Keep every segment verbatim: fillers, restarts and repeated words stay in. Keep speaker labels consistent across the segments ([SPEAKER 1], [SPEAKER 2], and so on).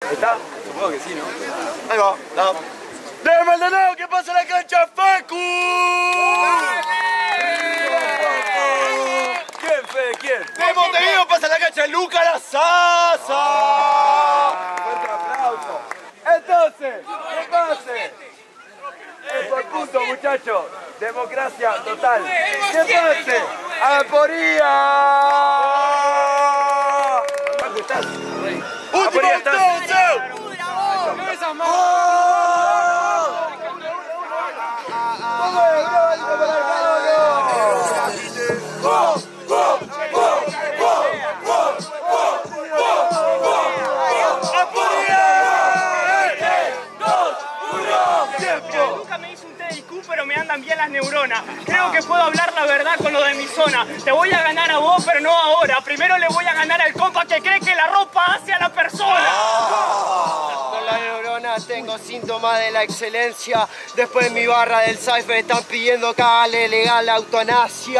[SPEAKER 1] ¿Está? Supongo que sí, ¿no?
[SPEAKER 2] Ahí va, no. ¡De Maldonado, que pasa la cancha, Facu!
[SPEAKER 1] ¿Quién, Fede? ¿Quién?
[SPEAKER 2] ¡De Montevideo pasa la cancha, Luca La Sasa!
[SPEAKER 1] Fuerte aplauso. Entonces, ¿qué pase? Es por punto, muchachos. Democracia total. ¿Qué pase? ¡Aporía! ¿Dónde estás, Rey?
[SPEAKER 2] ¡Último entonces!
[SPEAKER 1] ¡Esa mano!
[SPEAKER 3] Nunca me hice un T D Q, pero me andan bien las neuronas. Creo que puedo hablar la verdad con lo de mi zona. Te voy a ganar a vos, pero no ahora. Primero le voy a ganar al compa que cree que la ropa hace a la persona.
[SPEAKER 4] Con la neurona tengo síntomas de la excelencia. Después de mi barra del Cypher están pidiendo que haga legal la eutanasia.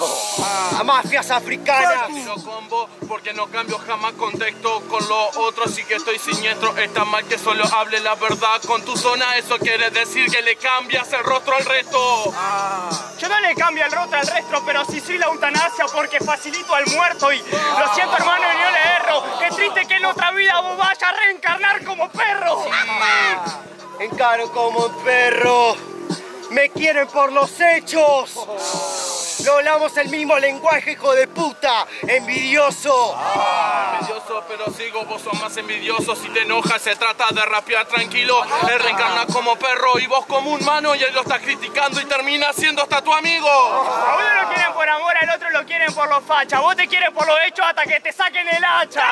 [SPEAKER 4] A mafias africanas.
[SPEAKER 5] No combo porque no cambio jamás contexto con los otros, sí que estoy siniestro. Está mal que solo hable la verdad con tu zona. Eso quiere decir que le cambias el rostro al resto.
[SPEAKER 3] Yo no le cambio el rostro al resto, pero sí soy la eutanasia porque facilito al muerto. Y lo siento, hermano, y no le erro. Qué triste que en otra vida vos vayas a reencarnar como perro.
[SPEAKER 4] Sí, encaro como perro. Me quieren por los hechos. No hablamos el mismo lenguaje, hijo de puta. Envidioso.
[SPEAKER 5] Ah, envidioso, pero sigo, vos sos más envidioso. Si te enojas se trata de rapear tranquilo. Él reencarna como perro y vos como un mano. Y él lo está criticando y termina siendo hasta tu amigo.
[SPEAKER 3] A uno lo quieren por amor, al otro lo quieren por los fachas. Vos te quieres por los hechos hasta que te saquen el hacha.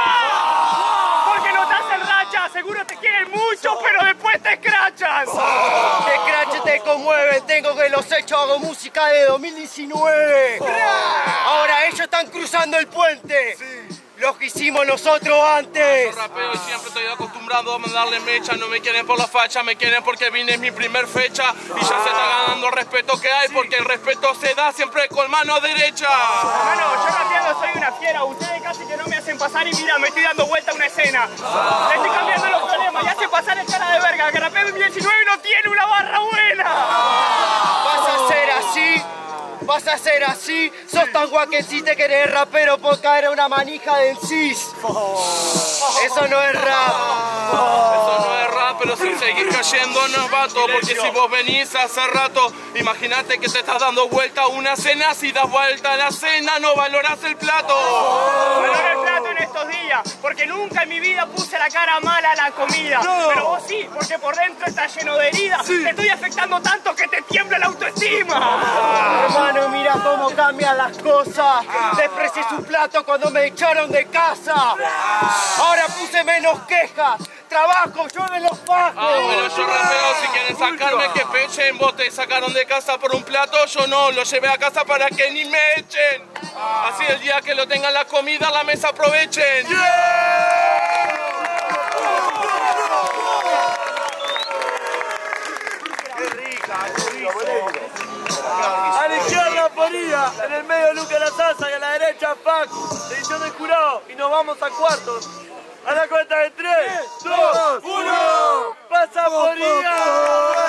[SPEAKER 3] Porque no te hacen racha. Seguro te quieren mucho, pero después te escrachan.
[SPEAKER 4] Te escrachas, te conmueven. Tengo que los hechos, hago música de dos mil diecinueve. Ahora ellos están cruzando el puente. Los que hicimos nosotros antes.
[SPEAKER 5] Yo rapeo y siempre estoy acostumbrado a mandarle mecha. No me quieren por la facha, me quieren porque vine en mi primer fecha. Y ya se está ganando el respeto que hay, porque el respeto se da siempre con mano derecha.
[SPEAKER 3] Hermano, yo rapeando soy una fiera. Ustedes casi que no me hacen pasar y mira, me estoy dando vuelta a una escena. Le estoy cambiando los problemas y hacen pasar el cara de verga. Que rapeo en diecinueve y no tiene una barra buena.
[SPEAKER 4] Vas a ser así. Vas a ser así, sos tan guaque si te querés rapero por caer a una manija de encis. Eso no es rap.
[SPEAKER 5] Eso no es rap, pero si seguís cayendo novato. Porque si vos venís hace rato, imagínate que te estás dando vuelta a una cena. Si das vuelta a la cena, no valorás el plato.
[SPEAKER 3] Valoro el plato en estos días, porque nunca en mi vida puse la cara mala a la comida. Pero vos sí, porque por dentro está lleno de heridas. Te estoy afectando tanto que te tiembla la autoestima.
[SPEAKER 4] Hermano, mira cómo cambian las cosas. Desprecié su plato cuando me echaron de casa. Ahora puse menos quejas. Trabajo, yo me los fajo.
[SPEAKER 5] Ah, bueno, yo rapeo, si quieren sacarme que pechen. Vos te sacaron de casa por un plato, yo no, lo llevé a casa para que ni me echen. Así el día que lo tengan la comida, la mesa aprovechen.
[SPEAKER 1] ¡Qué rica! A la izquierda Aporía, en el medio Luca La Sasa y a la derecha Facu. Decisión del jurado y nos vamos a cuartos. A la cuenta de tres, dos, uno. ¡Pasa Aporía!